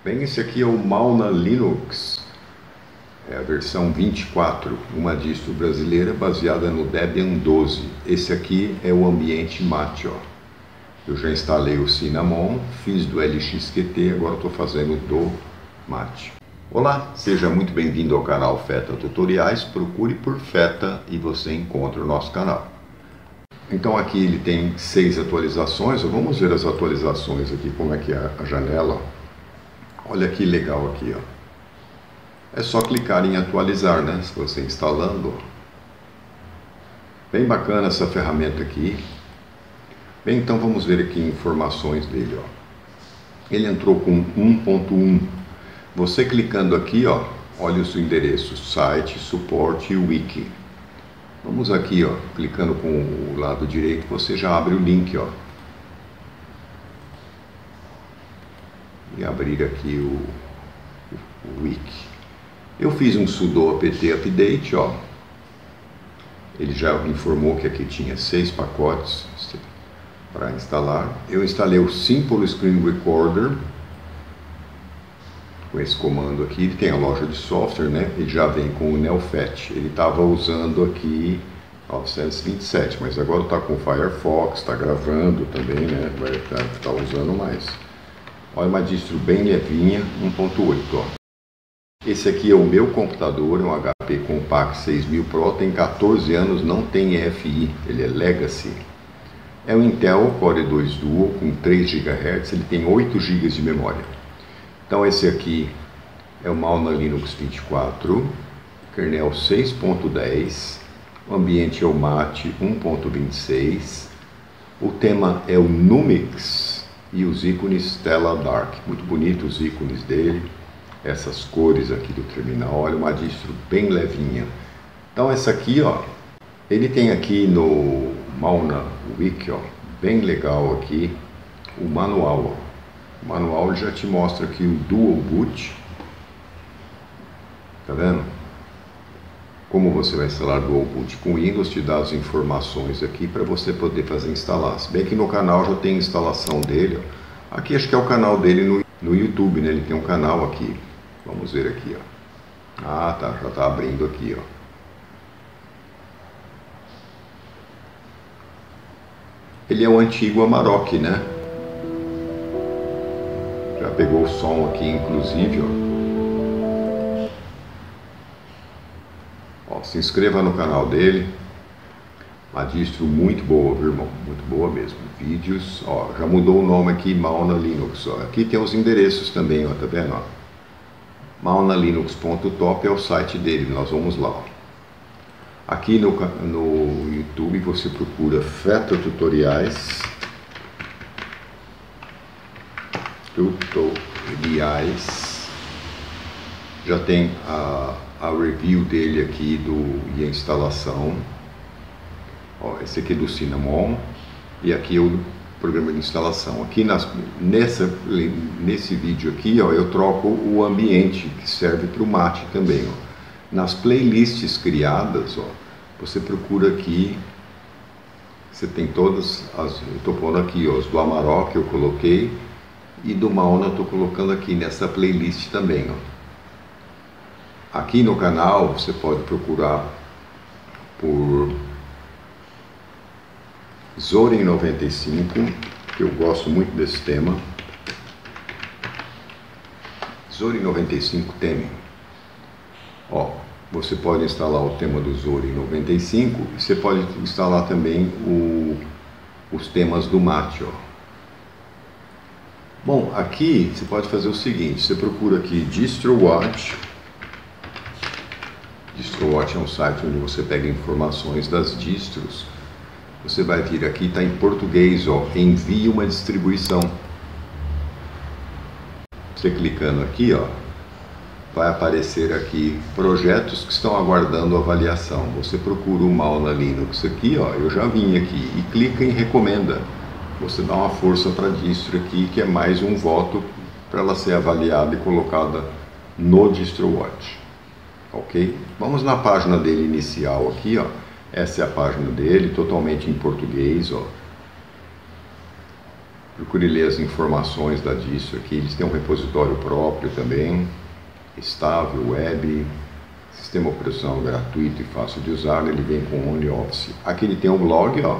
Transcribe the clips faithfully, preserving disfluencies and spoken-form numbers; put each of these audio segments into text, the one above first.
Bem, esse aqui é o Mauna Linux, é a versão vinte e quatro, uma distro brasileira baseada no Debian doze. Esse aqui é o ambiente mate, ó. Eu já instalei o Cinnamon, fiz do L X Q T, agora estou fazendo do mate. Olá, seja muito bem-vindo ao canal Feta Tutoriais. Procure por Feta e você encontra o nosso canal. Então aqui ele tem seis atualizações. Vamos ver as atualizações aqui, como é que é a janela. Olha que legal aqui, ó. É só clicar em atualizar, né? Se você instalando. Bem bacana essa ferramenta aqui. Bem, então vamos ver aqui informações dele, ó. Ele entrou com um ponto um. Você clicando aqui, ó, olha o seu endereço, site, suporte e wiki. Vamos aqui, ó, clicando com o lado direito, você já abre o link, ó. E abrir aqui o, o, o wiki. Eu fiz um sudo apt update, ó. Ele já informou que aqui tinha seis pacotes para instalar. Eu instalei o Simple Screen Recorder com esse comando aqui. Ele tem a loja de software, né? Ele já vem com o Neofet. Ele estava usando aqui novecentos e vinte e sete, mas agora está com o Firefox, está gravando também, né? Vai estar tá, tá usando mais. Olha, uma distro bem levinha, um ponto oito, ó. Esse aqui é o meu computador, é um H P Compaq seis mil Pro, tem quatorze anos, não tem E F I, ele é Legacy. É um Intel Core dois Duo com três gigahertz, ele tem oito gigas de memória. Então esse aqui é o Mauna Linux vinte e quatro, kernel seis ponto dez, o ambiente é o mate um ponto vinte e seis, o tema é o Numix e os ícones Stella Dark, muito bonito os ícones dele, essas cores aqui do terminal. Olha, uma distro bem levinha. Então essa aqui, ó, ele tem aqui no Mauna Wiki, ó, bem legal aqui, o manual, ó. O manual já te mostra aqui o Dual Boot, tá vendo? Como você vai instalar Dual Boot com Windows, te dá as informações aqui para você poder fazer instalar. Se bem que no canal já tem instalação dele, ó. Aqui acho que é o canal dele no, no YouTube, né? Ele tem um canal aqui. Vamos ver aqui, ó. Ah, tá, já tá abrindo aqui, ó. Ele é o antigo Amarok, né? Já pegou o som aqui, inclusive, ó. Ó, se inscreva no canal dele. Uma distro muito boa, viu, irmão? Muito boa mesmo. Vídeos, ó, já mudou o nome aqui, Mauna Linux, ó. Aqui tem os endereços também, ó, tá vendo, ó? Maunalinux ponto top é o site dele, nós vamos lá, ó. Aqui no, no YouTube você procura Feta Tutoriais. Tutoriais. Já tem a, a review dele aqui do, e a instalação. Ó, esse aqui é do Cinnamon. E aqui é o programa de instalação. Aqui nas, nessa, nesse vídeo aqui, ó, eu troco o ambiente que serve para o mate também, ó. Nas playlists criadas, ó, você procura aqui, você tem todas as, eu estou pondo aqui, ó, os do Amarok eu coloquei, e do Mauna eu estou colocando aqui nessa playlist também, ó. Aqui no canal você pode procurar por Zorin noventa e cinco, que eu gosto muito desse tema. Zorin noventa e cinco Theme. Ó, você pode instalar o tema do Zorin noventa e cinco e você pode instalar também o, os temas do mate, ó. Bom, aqui você pode fazer o seguinte, você procura aqui DistroWatch. DistroWatch é um site onde você pega informações das distros. Você vai vir aqui, está em português, ó, envie uma distribuição. Você clicando aqui, ó, vai aparecer aqui projetos que estão aguardando avaliação. Você procura o Mauna Linux aqui, ó, eu já vim aqui, e clica em recomenda. Você dá uma força para a distro aqui, que é mais um voto para ela ser avaliada e colocada no DistroWatch. Ok? Vamos na página dele inicial aqui, ó. Essa é a página dele, totalmente em português, ó. Procure ler as informações da distro aqui, eles têm um repositório próprio também, estável, web, sistema operacional gratuito e fácil de usar, ele vem com OnlyOffice. Aqui ele tem um blog, ó.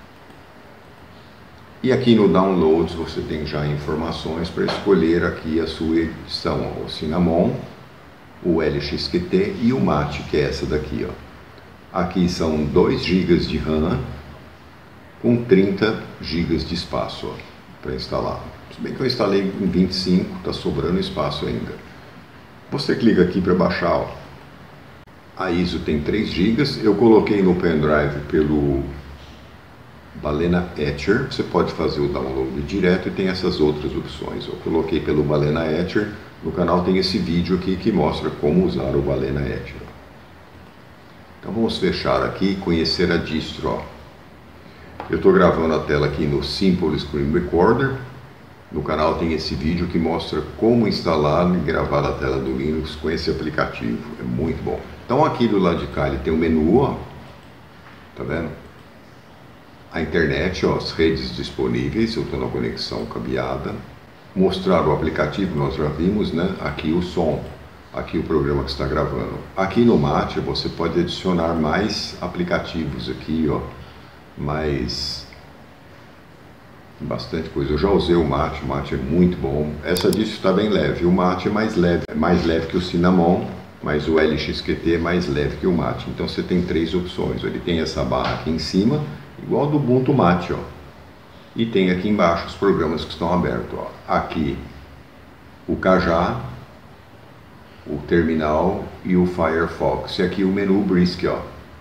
E aqui no Downloads você tem já informações para escolher aqui a sua edição, ó, o Cinnamon, o L X Q T e o Mate, que é essa daqui, ó. Aqui são dois gigas de RAM com trinta gigas de espaço, para instalar. Se bem que eu instalei em vinte e cinco, está sobrando espaço ainda. Você clica aqui para baixar, ó. A I S O tem três gigas, eu coloquei no pendrive pelo Balena Etcher, você pode fazer o download direto e tem essas outras opções. Eu coloquei pelo Balena Etcher, no canal tem esse vídeo aqui que mostra como usar o Balena Etcher. Então vamos fechar aqui e conhecer a distro, ó. Eu estou gravando a tela aqui no Simple Screen Recorder. No canal tem esse vídeo que mostra como instalar e gravar a tela do Linux com esse aplicativo. É muito bom. Então aqui do lado de cá ele tem o menu, ó. Tá vendo? A internet, ó, as redes disponíveis, eu estou na conexão cabeada. Mostrar o aplicativo, nós já vimos, né? Aqui o som, aqui o programa que está gravando. Aqui no Mate você pode adicionar mais aplicativos aqui, ó. Mas bastante coisa. Eu já usei o Mate, o Mate é muito bom. Essa distro está bem leve. O Mate é mais leve, é mais leve que o Cinnamon, mas o L X Q T é mais leve que o Mate. Então você tem três opções. Ele tem essa barra aqui em cima, igual do Ubuntu Mate, ó. E tem aqui embaixo os programas que estão abertos, ó. Aqui o Kajá, o Terminal e o Firefox. E aqui o menu Brisk, ó.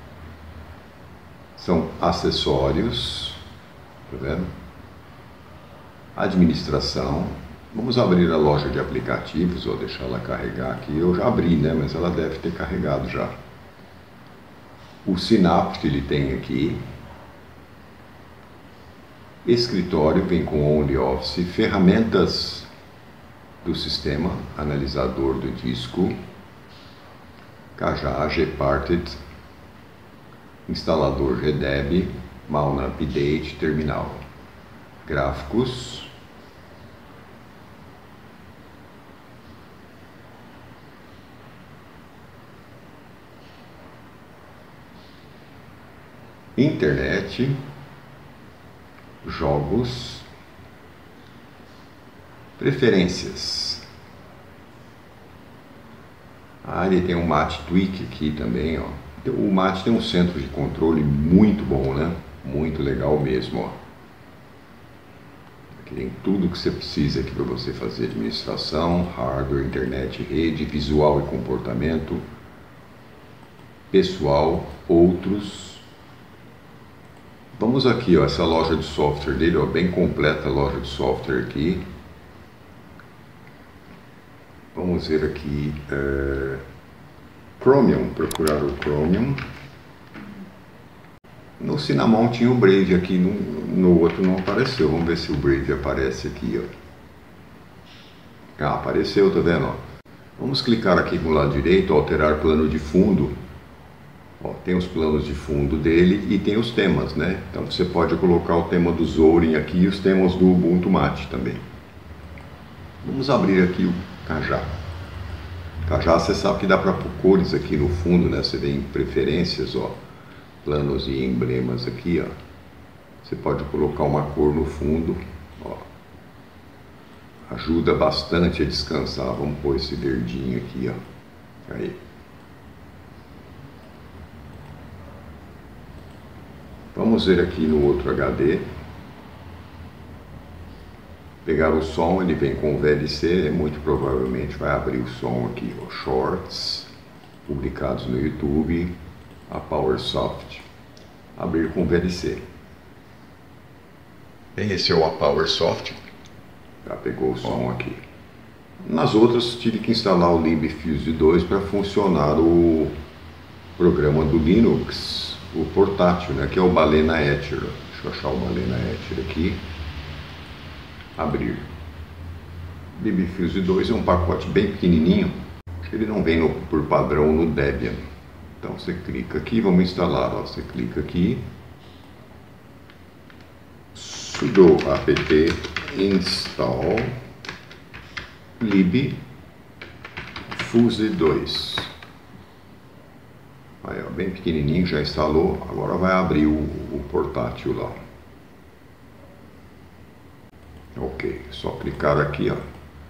São acessórios, tá vendo? Administração. Vamos abrir a loja de aplicativos, vou deixar ela carregar aqui. Eu já abri, né? Mas ela deve ter carregado já. O Synapse ele tem aqui. Escritório vem com OnlyOffice. Ferramentas do sistema, analisador do disco, Kajá, Gparted, instalador G D E B, Mauna Update, terminal, gráficos, internet, jogos, preferências. Ah, ele tem um Mate Tweak aqui também, ó. O Mate tem um centro de controle muito bom, né? Muito legal mesmo, ó. Aqui tem tudo que você precisa aqui para você fazer administração, hardware, internet, rede, visual e comportamento, pessoal, outros. Vamos aqui, ó, essa loja de software dele, ó, bem completa a loja de software aqui. Vamos ver aqui, é... Chromium, procurar o Chromium. No Cinnamon tinha o Brave aqui, no, no outro não apareceu. Vamos ver se o Brave aparece aqui, ó. Ah, apareceu, tá vendo, ó? Vamos clicar aqui no lado direito, alterar plano de fundo. Ó, tem os planos de fundo dele e tem os temas, né? Então você pode colocar o tema do Zorin aqui e os temas do Ubuntu Mate também. Vamos abrir aqui o Kajá. Kajá, você sabe que dá para pôr cores aqui no fundo, né? Você vê em preferências, ó, planos e emblemas aqui, ó. Você pode colocar uma cor no fundo, ó. Ajuda bastante a descansar. Vamos pôr esse verdinho aqui, ó. Aí. Vamos ver aqui no outro H D. Pegar o som, ele vem com o V L C, muito provavelmente vai abrir o som aqui, ó, Shorts, publicados no YouTube, a PowerSoft, abrir com o V L C. Bem, esse é o a PowerSoft, já pegou o som aqui. Nas outras tive que instalar o LibFuse dois para funcionar o programa do Linux, o portátil, né, que é o Balena Etcher. Deixa eu achar o Balena Etcher aqui. Abrir. LibFuse dois é um pacote bem pequenininho, ele não vem no, por padrão no Debian. Então você clica aqui, vamos instalar, ó. Você clica aqui, sudo apt install lib fuse dois. Aí, ó, bem pequenininho, já instalou. Agora vai abrir o, o portátil lá. Ok, só clicar aqui, ó.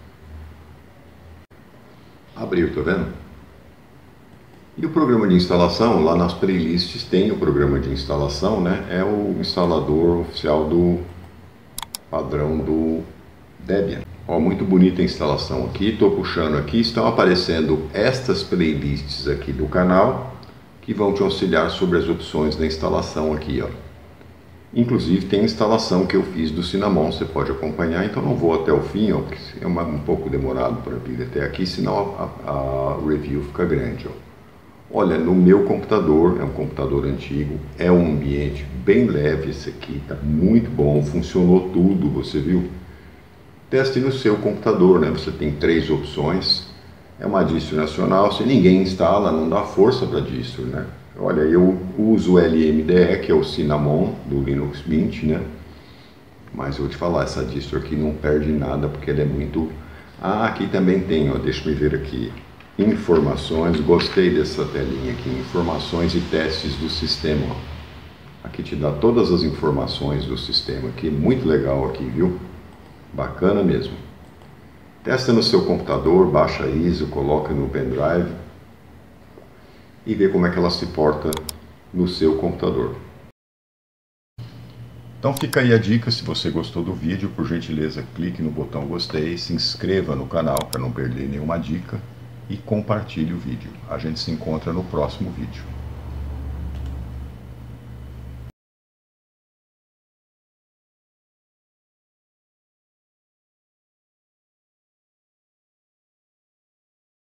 Abriu, tá vendo? E o programa de instalação, lá nas playlists tem o programa de instalação, né? É o instalador oficial do padrão do Debian. Ó, muito bonita a instalação aqui. Estou puxando aqui, estão aparecendo estas playlists aqui do canal que vão te auxiliar sobre as opções da instalação aqui, ó. Inclusive tem a instalação que eu fiz do Cinnamon, você pode acompanhar, então não vou até o fim, ó, porque é uma, um pouco demorado para vir até aqui, senão a, a, a review fica grande, ó. Olha, no meu computador, é um computador antigo, é um ambiente bem leve esse aqui, tá muito bom, funcionou tudo, você viu? Teste no seu computador, né? Você tem três opções, é uma distro nacional, se ninguém instala, não dá força para distro, né? Olha, eu uso o L M D E, que é o Cinnamon do Linux Mint, né? Mas eu vou te falar, essa distro aqui não perde nada, porque ela é muito... Ah, aqui também tem, ó, deixa eu ver aqui. Informações, gostei dessa telinha aqui, informações e testes do sistema, ó. Aqui te dá todas as informações do sistema aqui, muito legal aqui, viu? Bacana mesmo. Testa no seu computador, baixa a I S O, coloca no pendrive e vê como é que ela se porta no seu computador. Então fica aí a dica, se você gostou do vídeo, por gentileza clique no botão gostei, se inscreva no canal para não perder nenhuma dica e compartilhe o vídeo. A gente se encontra no próximo vídeo.